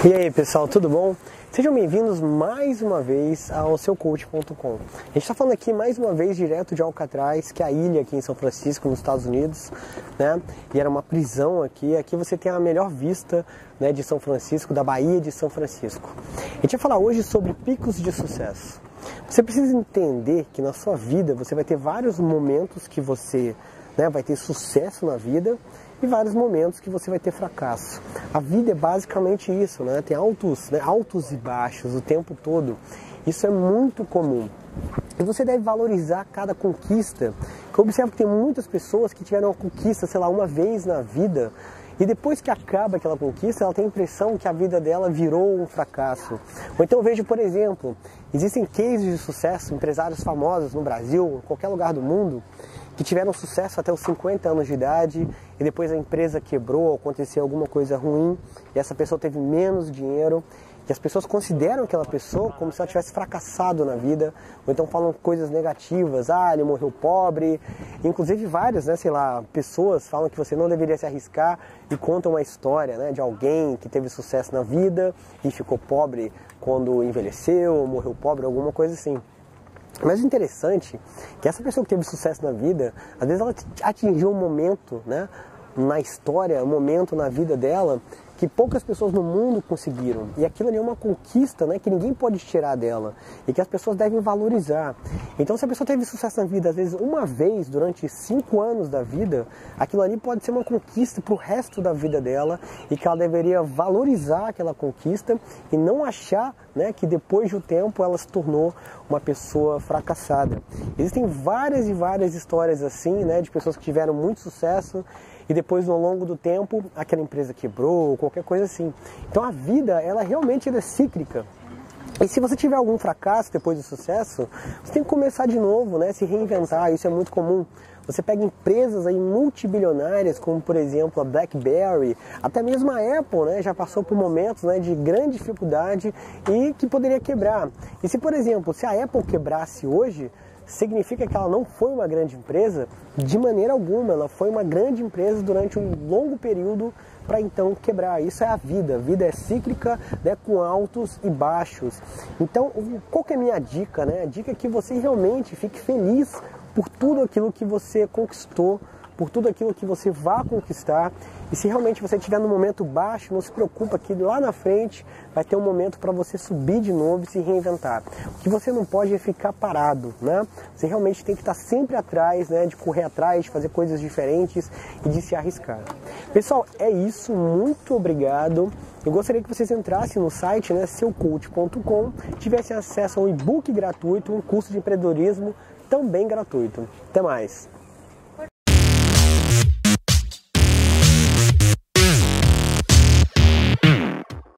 E aí pessoal, tudo bom? Sejam bem-vindos mais uma vez ao SeuCoach.com. A gente está falando aqui mais uma vez direto de Alcatraz, que é a ilha aqui em São Francisco, nos Estados Unidos, né? E era uma prisão aqui. Aqui você tem a melhor vista, né, de São Francisco, da Baía de São Francisco. A gente vai falar hoje sobre picos de sucesso. Você precisa entender que na sua vida você vai ter vários momentos que você, né, vai ter sucesso na vida e vários momentos que você vai ter fracasso. A vida é basicamente isso, né? Tem altos e baixos o tempo todo. Isso é muito comum. E você deve valorizar cada conquista. Eu observo que tem muitas pessoas que tiveram uma conquista, sei lá, uma vez na vida, e depois que acaba aquela conquista, ela tem a impressão que a vida dela virou um fracasso. Ou então eu vejo, por exemplo, existem cases de sucesso, empresários famosos no Brasil, em qualquer lugar do mundo, que tiveram sucesso até os 50 anos de idade e depois a empresa quebrou, aconteceu alguma coisa ruim e essa pessoa teve menos dinheiro e as pessoas consideram aquela pessoa como se ela tivesse fracassado na vida, ou então falam coisas negativas, ele morreu pobre, inclusive várias, né, sei lá, pessoas falam que você não deveria se arriscar e contam uma história, né, de alguém que teve sucesso na vida e ficou pobre quando envelheceu, ou morreu pobre, alguma coisa assim. Mas o interessante é que essa pessoa que teve sucesso na vida, às vezes ela atingiu um momento, né, na história, um momento na vida dela que poucas pessoas no mundo conseguiram. E aquilo ali é uma conquista, né, que ninguém pode tirar dela e que as pessoas devem valorizar. Então, se a pessoa teve sucesso na vida, às vezes uma vez durante 5 anos da vida, aquilo ali pode ser uma conquista para o resto da vida dela e que ela deveria valorizar aquela conquista e não achar, né, que depois de um tempo ela se tornou uma pessoa fracassada. Existem várias e várias histórias assim, né, de pessoas que tiveram muito sucesso e depois, ao longo do tempo, aquela empresa quebrou, qualquer coisa assim. Então a vida, ela realmente é cíclica. E se você tiver algum fracasso depois do sucesso, você tem que começar de novo, né? Se reinventar, isso é muito comum. Você pega empresas aí multibilionárias, como por exemplo a BlackBerry, até mesmo a Apple, né? Já passou por momentos, né, de grande dificuldade e que poderia quebrar. E se, por exemplo, se a Apple quebrasse hoje, significa que ela não foi uma grande empresa? De maneira alguma, ela foi uma grande empresa durante um longo período para então quebrar. Isso é a vida é cíclica, né, com altos e baixos. Então, qual que é a minha dica, né? A dica é que você realmente fique feliz por tudo aquilo que você conquistou, por tudo aquilo que você vai conquistar. E se realmente você estiver no momento baixo, não se preocupa que lá na frente vai ter um momento para você subir de novo e se reinventar. O que você não pode é ficar parado, né? Você realmente tem que estar sempre atrás, né? De correr atrás, de fazer coisas diferentes e de se arriscar. Pessoal, é isso. Muito obrigado. Eu gostaria que vocês entrassem no site, né, SeuCoach.com, tivessem acesso a um e-book gratuito, um curso de empreendedorismo também gratuito. Até mais!